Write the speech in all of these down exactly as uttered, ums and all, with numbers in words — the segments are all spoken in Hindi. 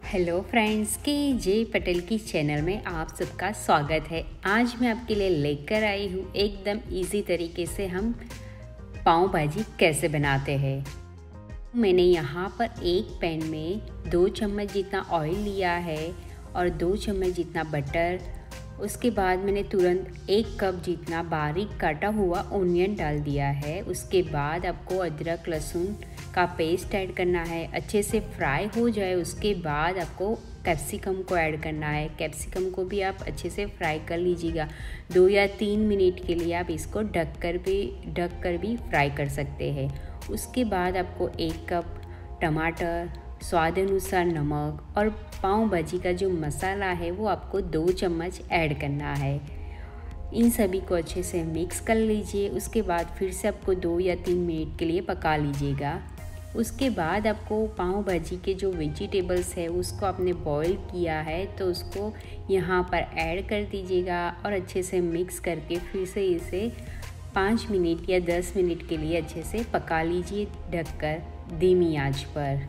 हेलो फ्रेंड्स, के जे पटेल की चैनल में आप सबका स्वागत है। आज मैं आपके लिए लेकर आई हूँ एकदम इजी तरीके से हम पाव भाजी कैसे बनाते हैं। मैंने यहाँ पर एक पैन में दो चम्मच जितना ऑयल लिया है और दो चम्मच जितना बटर। उसके बाद मैंने तुरंत एक कप जितना बारीक काटा हुआ ओनियन डाल दिया है। उसके बाद आपको अदरक लहसुन का पेस्ट ऐड करना है, अच्छे से फ्राई हो जाए। उसके बाद आपको कैप्सिकम को ऐड करना है। कैप्सिकम को भी आप अच्छे से फ्राई कर लीजिएगा। दो या तीन मिनट के लिए आप इसको ढक कर भी ढक कर भी फ्राई कर सकते हैं। उसके बाद आपको एक कप टमाटर, स्वाद अनुसार नमक और पाव भाजी का जो मसाला है वो आपको दो चम्मच ऐड करना है। इन सभी को अच्छे से मिक्स कर लीजिए। उसके बाद फिर से आपको दो या तीन मिनट के लिए पका लीजिएगा। उसके बाद आपको पाव भाजी के जो वेजिटेबल्स है उसको आपने बॉईल किया है तो उसको यहाँ पर ऐड कर दीजिएगा और अच्छे से मिक्स करके फिर से इसे पाँच मिनट या दस मिनट के लिए अच्छे से पका लीजिए ढककर धीमी आंच पर।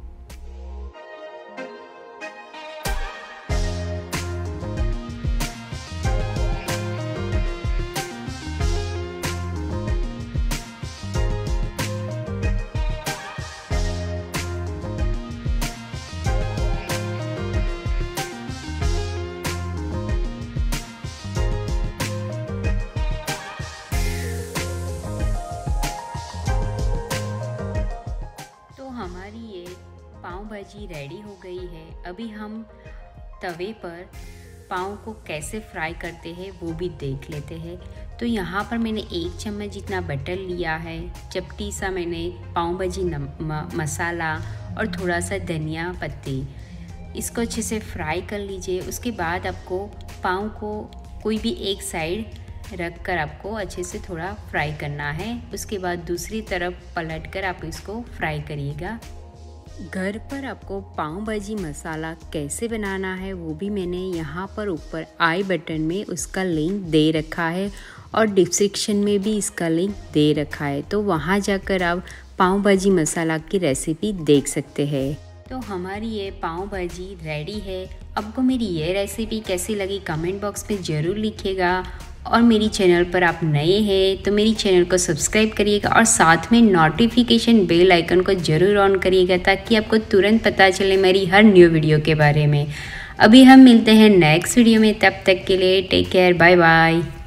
हमारी ये पाव भाजी रेडी हो गई है। अभी हम तवे पर पाव को कैसे फ्राई करते हैं वो भी देख लेते हैं। तो यहाँ पर मैंने एक चम्मच जितना बटर लिया है, चपटी सा मैंने पाव भाजी मसाला और थोड़ा सा धनिया पत्ती, इसको अच्छे से फ्राई कर लीजिए। उसके बाद आपको पाव को कोई भी एक साइड रख कर आपको अच्छे से थोड़ा फ्राई करना है। उसके बाद दूसरी तरफ पलट कर आप इसको फ्राई करिएगा। घर पर आपको पाव भाजी मसाला कैसे बनाना है वो भी मैंने यहाँ पर ऊपर आई बटन में उसका लिंक दे रखा है और डिस्क्रिप्शन में भी इसका लिंक दे रखा है, तो वहाँ जाकर आप पाव भाजी मसाला की रेसिपी देख सकते हैं। तो हमारी ये पाव भाजी रेडी है। आपको मेरी ये रेसिपी कैसी लगी कमेंट बॉक्स में ज़रूर लिखिएगा। और मेरी चैनल पर आप नए हैं तो मेरी चैनल को सब्सक्राइब करिएगा और साथ में नोटिफिकेशन बेल आइकन को ज़रूर ऑन करिएगा ताकि आपको तुरंत पता चले मेरी हर न्यू वीडियो के बारे में। अभी हम मिलते हैं नेक्स्ट वीडियो में, तब तक के लिए टेक केयर, बाय बाय।